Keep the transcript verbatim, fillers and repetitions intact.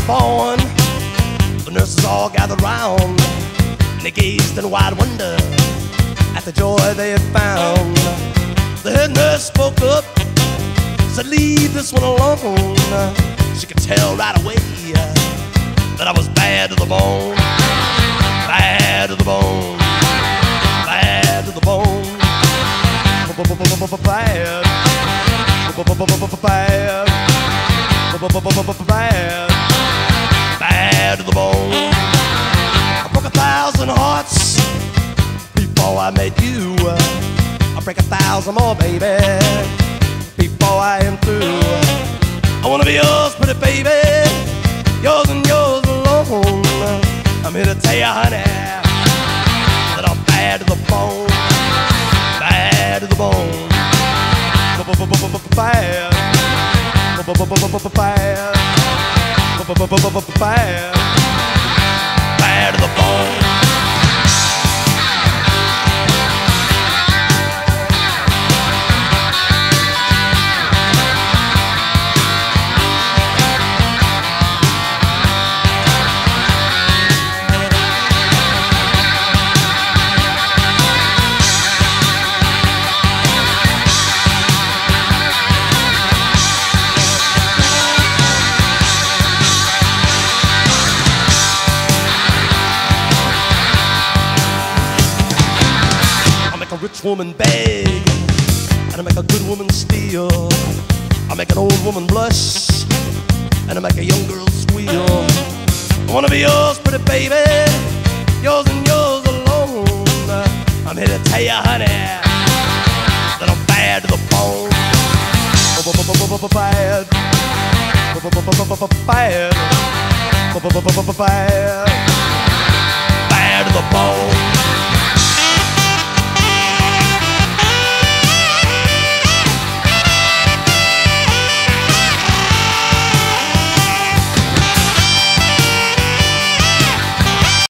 born, the nurses all gathered round, and they gazed in wide wonder at the joy they had found. The head nurse spoke up, said, "Leave this one alone." She could tell right away that I was bad to the bone, bad to the bone, bad to the bone, bad, bad, bad, bad to the bone. I broke a thousand hearts before I met you. I'll break a thousand more, baby, before I am through. I wanna be yours, pretty baby, yours and yours alone. I'm here to tell you, honey, that I'm bad to the bone, bad to the bone, bad, bad, bad, bad to the bone. A rich woman beg, and I make a good woman steal. I make an old woman blush, and I make a young girl squeal. I wanna be yours, pretty baby, yours and yours alone. I'm here to tell you, honey, that I'm bad to the bone, bad, bad, bad, bad to the bone.